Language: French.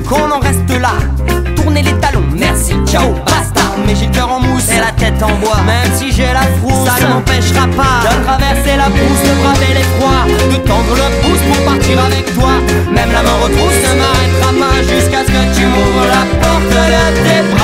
voulu qu'on en reste là. Tourner les talons, merci, ciao, basta. Mais j'ai le cœur en mousse et la tête en bois. Même si j'ai la frousse, ça ne m'empêchera pas de traverser la brousse, de braver l'effroi, de tendre le pouce pour partir avec toi. Même la main retrousse ne m'arrêtera pas jusqu'à ce que tu m'ouvres la porte de tes bras.